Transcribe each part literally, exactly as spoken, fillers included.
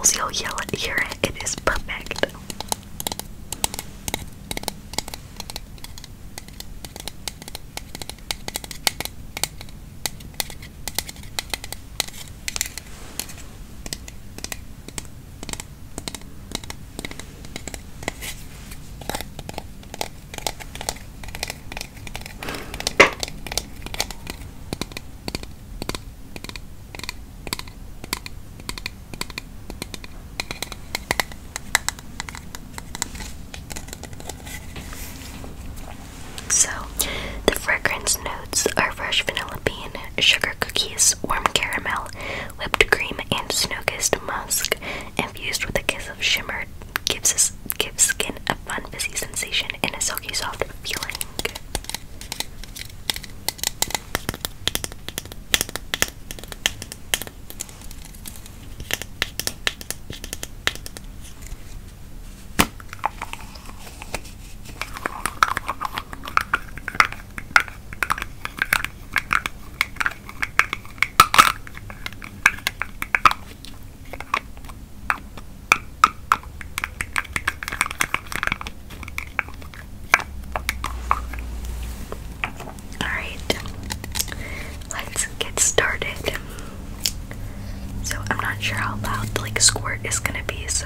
bubbles, you'll yell it, hear it. It is perfect. So, the fragrance notes are fresh vanilla bean, sugar cookies, warm caramel, whipped cream, and snow-kissed musk, infused with a kiss of shimmer, gives us, gives skin a fun fizzy sensation and a silky soft feeling. Let's get started. So I'm not sure how loud the like squirt is gonna be, so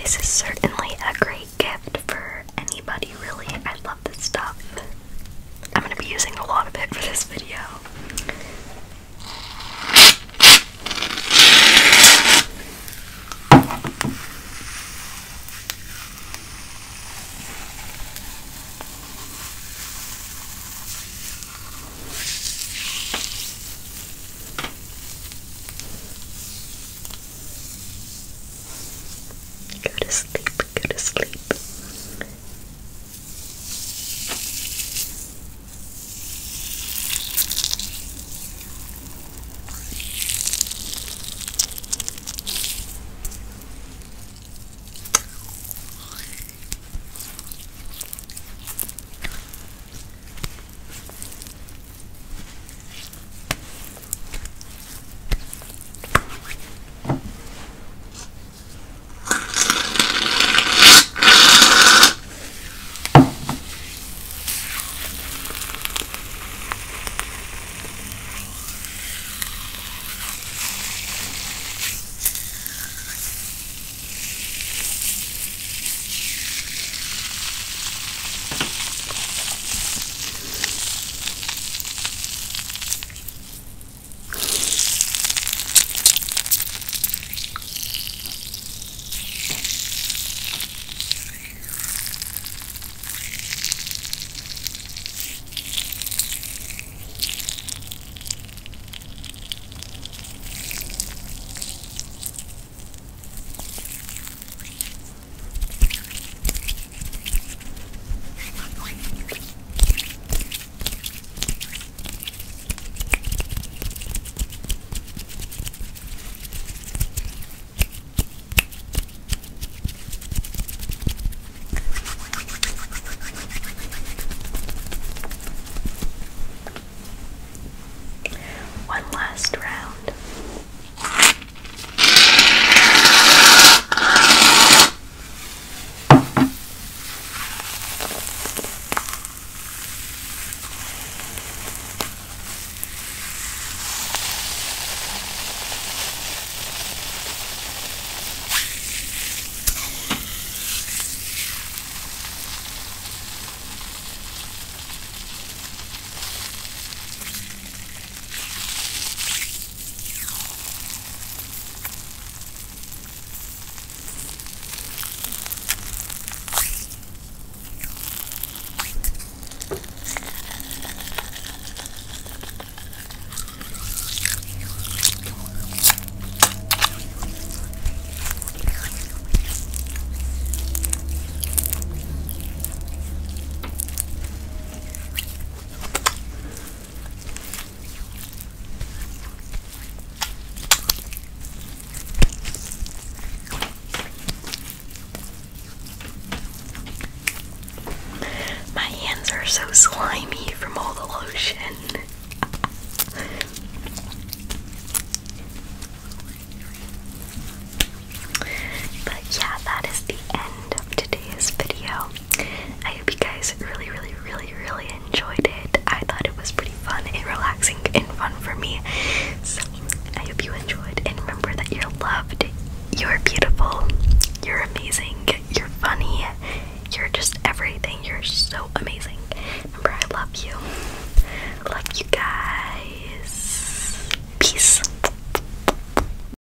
This is certainly a great gift for anybody, really. I love this stuff. I'm gonna be using a lot of it for this video. Go to sleep, go to sleep. One last round. Are so slimy from all the lotion. But yeah, that is the end of today's video. I hope you guys really, really, really, really enjoyed it. I thought it was pretty fun and relaxing and fun for me. So I hope you enjoyed, and remember that you're loved, you're beautiful.